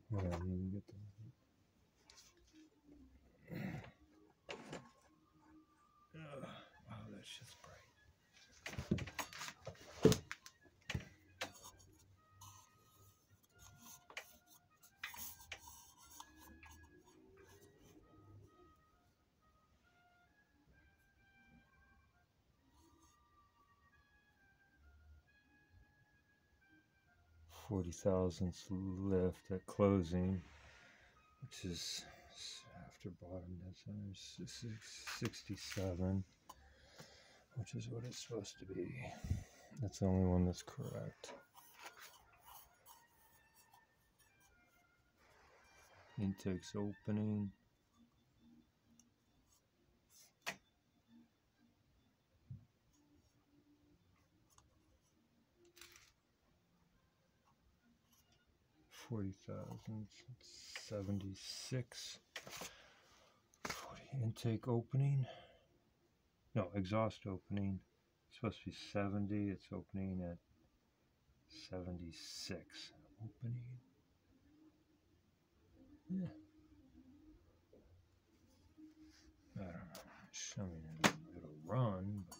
Yeah, you can get them. Wow, that shit's bright. $40,000 left at closing, which is after bottom. That's 67, which is what it's supposed to be. That's the only one that's correct. Intake's opening. $40,076. 40 intake opening. No, exhaust opening. It's supposed to be 70. It's opening at 76. Opening. Yeah. I don't know. I mean, it'll run, but